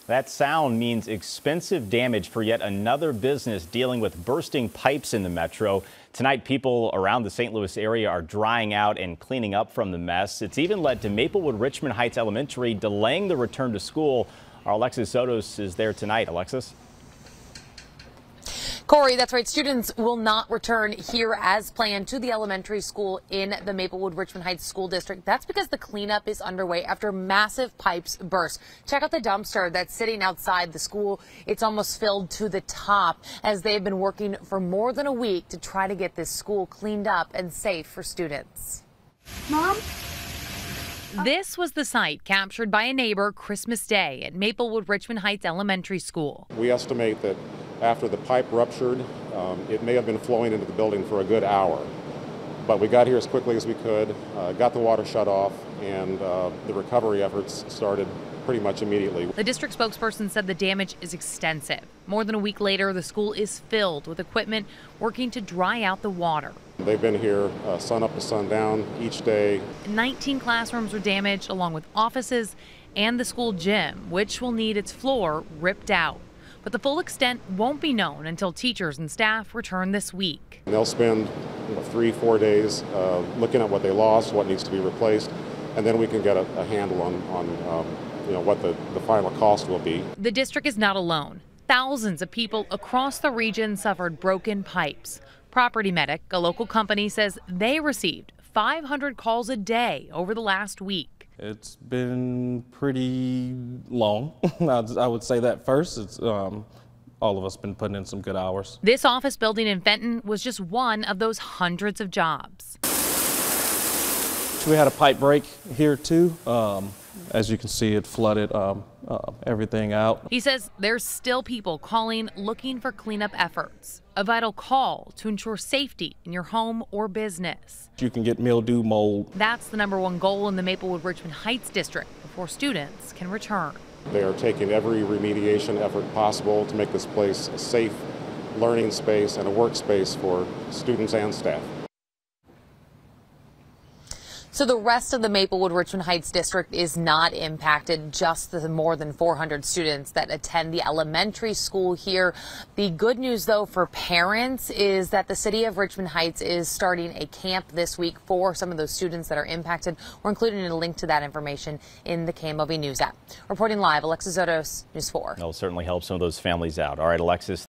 That sound means expensive damage for yet another business dealing with bursting pipes in the metro. Tonight, people around the St. Louis area are drying out and cleaning up from the mess. It's even led to Maplewood Richmond Heights Elementary delaying the return to school. Our Alexis Sotos is there tonight. Alexis? Corey, that's right. Students will not return here as planned to the elementary school in the Maplewood Richmond Heights School District. That's because the cleanup is underway after massive pipes burst. Check out the dumpster that's sitting outside the school. It's almost filled to the top as they've been working for more than a week to try to get this school cleaned up and safe for students. Mom? This was the site captured by a neighbor Christmas Day at Maplewood Richmond Heights Elementary School. We estimate that after the pipe ruptured, it may have been flowing into the building for a good hour. But we got here as quickly as we could, got the water shut off, and the recovery efforts started pretty much immediately. The district spokesperson said the damage is extensive. More than a week later, the school is filled with equipment working to dry out the water. They've been here sun up to sundown each day. 19 classrooms were damaged, along with offices and the school gym, which will need its floor ripped out. But the full extent won't be known until teachers and staff return this week. And they'll spend 3-4 days looking at what they lost, what needs to be replaced, and then we can get a handle on what the final cost will be. The district is not alone. Thousands of people across the region suffered broken pipes. Property Medic, a local company, says they received 500 calls a day over the last week. It's been pretty long. I would say that first. It's all of us been putting in some good hours. This office building in Fenton was just one of those hundreds of jobs. We had a pipe break here too. As you can see, it flooded everything out. He says there's still people calling looking for cleanup efforts, a vital call to ensure safety in your home or business. You can get mildew, mold. That's the #1 goal in the Maplewood Richmond Heights district before students can return. They are taking every remediation effort possible to make this place a safe learning space and a workspace for students and staff. So the rest of the Maplewood Richmond Heights district is not impacted, just the more than 400 students that attend the elementary school here. The good news, though, for parents is that the city of Richmond Heights is starting a camp this week for some of those students that are impacted. We're including a link to that information in the KMOV News app. Reporting live, Alexis Sotos, News 4. That'll certainly help some of those families out. All right, Alexis.